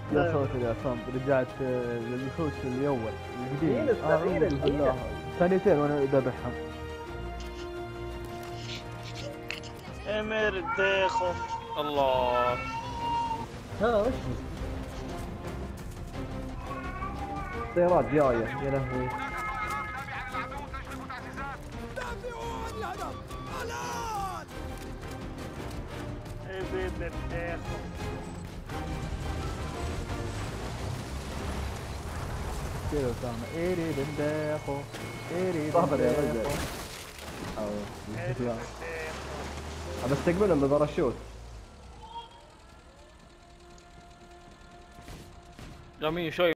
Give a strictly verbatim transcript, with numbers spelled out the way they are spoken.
يا ساتر يا صمد، رجعت آه، للوحوش الاول القديم. مين اعوذ مين مين بالله. ثانيتين وانا ذبحهم. امر ديخو. الله. ها وش السيارات جايه يا لهوي. امر ديخو. كذا اسامه ايري بنداخو ايري صابر يا بنداخو. رجل. أو امر ديخو. بستقبلهم بباراشوت. جميل شوي.